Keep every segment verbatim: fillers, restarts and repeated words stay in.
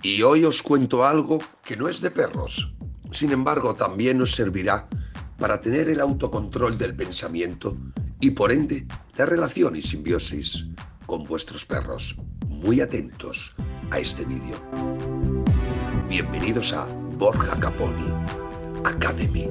Y hoy os cuento algo que no es de perros. Sin embargo, también os servirá para tener el autocontrol del pensamiento y, por ende, la relación y simbiosis con vuestros perros. Muy atentos a este vídeo. Bienvenidos a Borja Caponi Academy.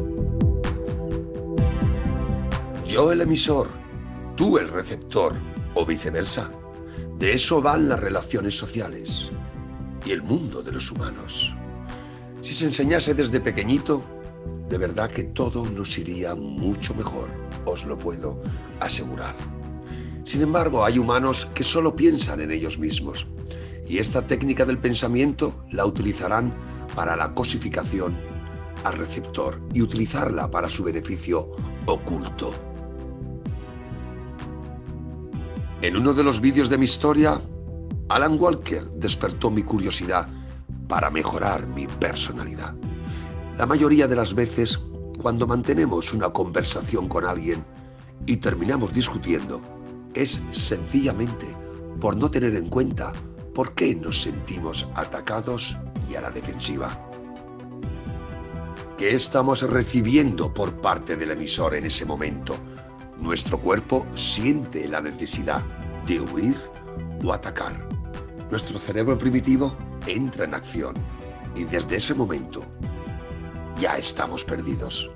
Yo el emisor, tú el receptor, o viceversa. De eso van las relaciones sociales y el mundo de los humanos. Si se enseñase desde pequeñito, de verdad que todo nos iría mucho mejor, os lo puedo asegurar. Sin embargo, hay humanos que solo piensan en ellos mismos, y esta técnica del pensamiento la utilizarán para la cosificación al receptor y utilizarla para su beneficio oculto. En uno de los vídeos de mi historia, Alan Walker despertó mi curiosidad para mejorar mi personalidad. La mayoría de las veces, cuando mantenemos una conversación con alguien y terminamos discutiendo, es sencillamente por no tener en cuenta por qué nos sentimos atacados y a la defensiva. ¿Qué estamos recibiendo por parte del emisor en ese momento? Nuestro cuerpo siente la necesidad de huir o atacar. Nuestro cerebro primitivo entra en acción y desde ese momento ya estamos perdidos.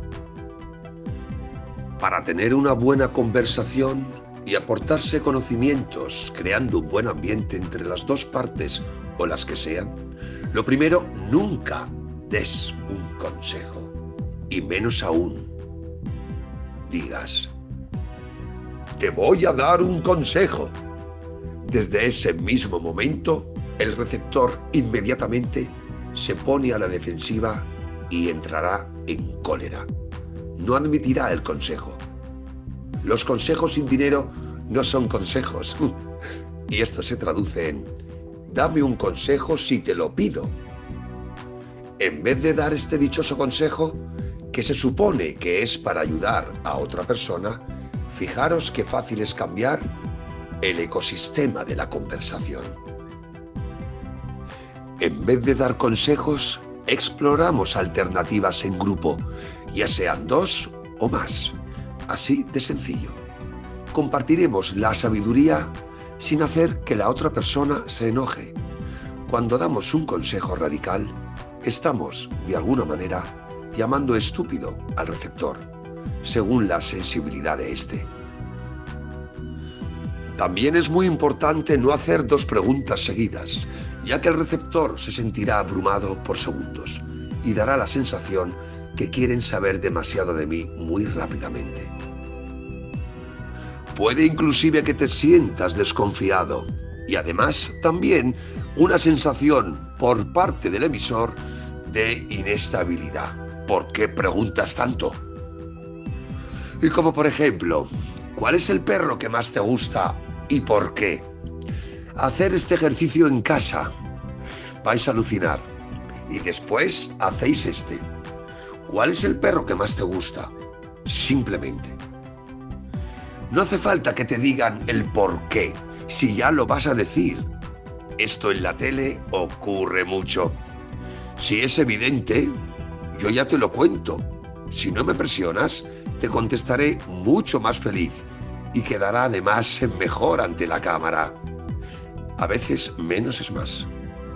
Para tener una buena conversación y aportarse conocimientos, creando un buen ambiente entre las dos partes o las que sean, lo primero, nunca des un consejo, y menos aún digas: te voy a dar un consejo. Desde ese mismo momento, el receptor inmediatamente se pone a la defensiva y entrará en cólera. No admitirá el consejo. Los consejos sin dinero no son consejos. Y esto se traduce en: dame un consejo si te lo pido. En vez de dar este dichoso consejo, que se supone que es para ayudar a otra persona, fijaros qué fácil es cambiar el ecosistema de la conversación. En vez de dar consejos, exploramos alternativas en grupo, ya sean dos o más. Así de sencillo. Compartiremos la sabiduría sin hacer que la otra persona se enoje. Cuando damos un consejo radical, estamos, de alguna manera, llamando estúpido al receptor, según la sensibilidad de éste. También es muy importante no hacer dos preguntas seguidas, ya que el receptor se sentirá abrumado por segundos y dará la sensación que quieren saber demasiado de mí muy rápidamente. Puede inclusive que te sientas desconfiado y además también una sensación por parte del emisor de inestabilidad. ¿Por qué preguntas tanto? Y como por ejemplo, ¿cuál es el perro que más te gusta y por qué? Hacer este ejercicio en casa. Vais a alucinar. Y después hacéis este. ¿Cuál es el perro que más te gusta? Simplemente. No hace falta que te digan el por qué, si ya lo vas a decir. Esto en la tele ocurre mucho. Si es evidente, yo ya te lo cuento. Si no me presionas, te contestaré mucho más feliz y quedará además mejor ante la cámara. A veces menos es más.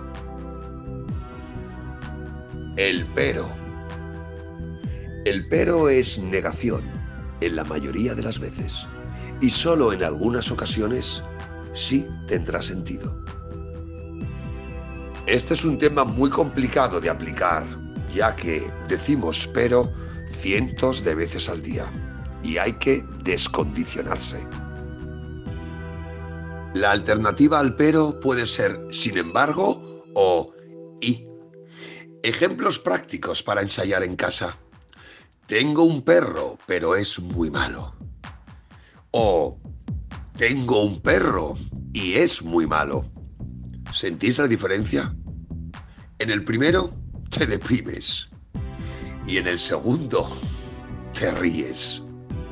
El pero. El pero es negación en la mayoría de las veces y solo en algunas ocasiones sí tendrá sentido. Este es un tema muy complicado de aplicar, ya que decimos pero cientos de veces al día y hay que descondicionarse. La alternativa al pero puede ser sin embargo o y. Ejemplos prácticos para ensayar en casa. Tengo un perro, pero es muy malo. O tengo un perro y es muy malo. ¿Sentís la diferencia? En el primero te deprimes y en el segundo te ríes.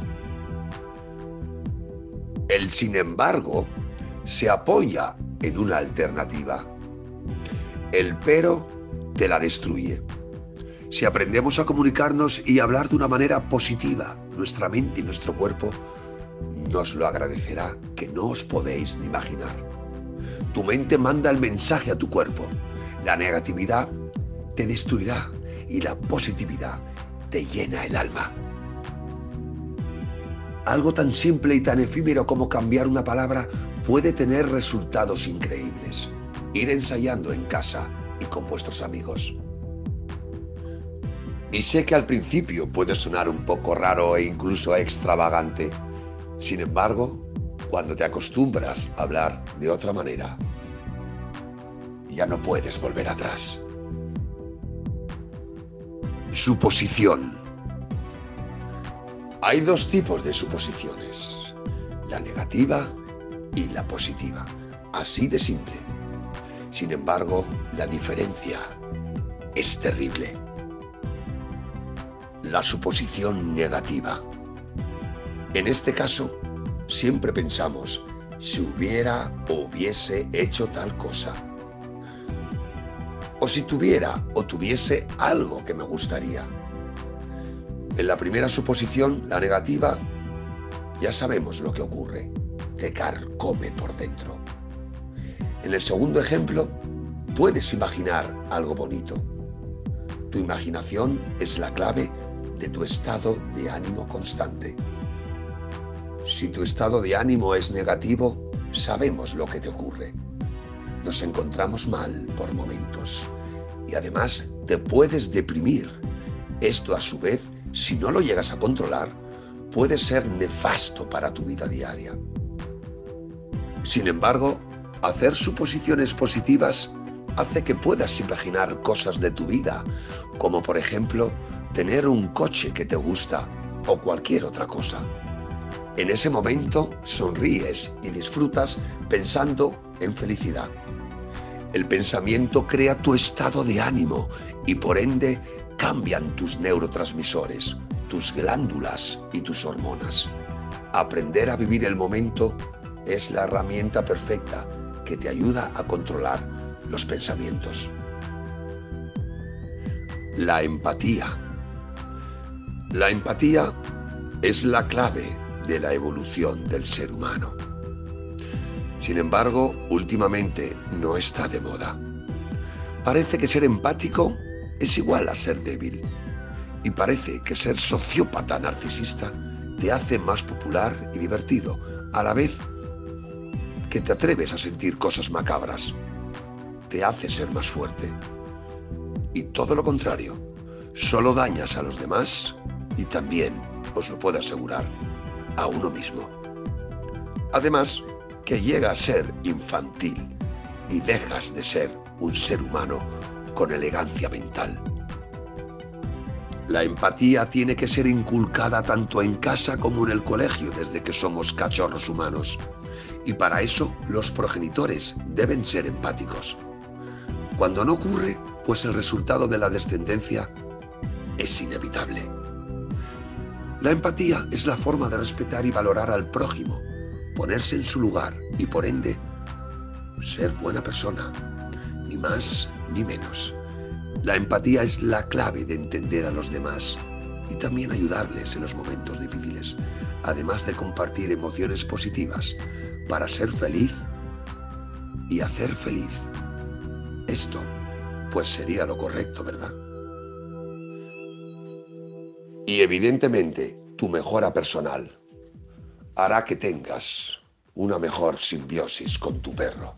El sin embargo se apoya en una alternativa. El pero te la destruye. Si aprendemos a comunicarnos y hablar de una manera positiva, nuestra mente y nuestro cuerpo nos lo agradecerá que no os podéis ni imaginar. Tu mente manda el mensaje a tu cuerpo. La negatividad te destruirá y la positividad te llena el alma. Algo tan simple y tan efímero como cambiar una palabra puede tener resultados increíbles. Ir ensayando en casa y con vuestros amigos. Y sé que al principio puede sonar un poco raro e incluso extravagante. Sin embargo, cuando te acostumbras a hablar de otra manera, ya no puedes volver atrás. Suposición. Hay dos tipos de suposiciones, la negativa y la positiva, así de simple. Sin embargo, la diferencia es terrible. La suposición negativa. En este caso, siempre pensamos, si hubiera o hubiese hecho tal cosa. O si tuviera o tuviese algo que me gustaría. En la primera suposición, la negativa, ya sabemos lo que ocurre. Te carcome por dentro. En el segundo ejemplo, puedes imaginar algo bonito. Tu imaginación es la clave de tu estado de ánimo constante. Si tu estado de ánimo es negativo, sabemos lo que te ocurre. Nos encontramos mal por momentos y además te puedes deprimir. Esto a su vez, si no lo llegas a controlar, puede ser nefasto para tu vida diaria. Sin embargo, hacer suposiciones positivas hace que puedas imaginar cosas de tu vida, como por ejemplo, tener un coche que te gusta o cualquier otra cosa. En ese momento sonríes y disfrutas pensando en felicidad. El pensamiento crea tu estado de ánimo y por ende cambian tus neurotransmisores, tus glándulas y tus hormonas. Aprender a vivir el momento es la herramienta perfecta que te ayuda a controlar los pensamientos. La empatía. La empatía es la clave de la evolución del ser humano. Sin embargo, últimamente no está de moda. Parece que ser empático es igual a ser débil. Y parece que ser sociópata narcisista te hace más popular y divertido, a la vez que te atreves a sentir cosas macabras. Te hace ser más fuerte. Y todo lo contrario, solo dañas a los demás y también, os lo puedo asegurar, a uno mismo. Además, que llega a ser infantil y dejas de ser un ser humano con elegancia mental. La empatía tiene que ser inculcada tanto en casa como en el colegio desde que somos cachorros humanos. Y para eso los progenitores deben ser empáticos. Cuando no ocurre, pues el resultado de la descendencia es inevitable. La empatía es la forma de respetar y valorar al prójimo, ponerse en su lugar y por ende ser buena persona, ni más ni menos. La empatía es la clave de entender a los demás y también ayudarles en los momentos difíciles, además de compartir emociones positivas para ser feliz y hacer feliz. Esto, pues sería lo correcto, ¿verdad? Y evidentemente, tu mejora personal hará que tengas una mejor simbiosis con tu perro.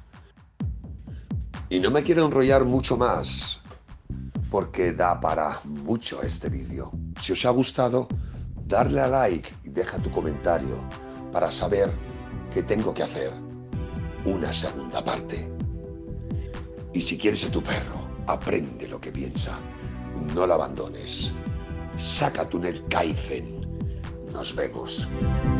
Y no me quiero enrollar mucho más, porque da para mucho este vídeo. Si os ha gustado, darle a like y deja tu comentario para saber qué tengo que hacer una segunda parte. Y si quieres a tu perro, aprende lo que piensa, no lo abandones. Saca tu Nel Kaizen. Nos vemos.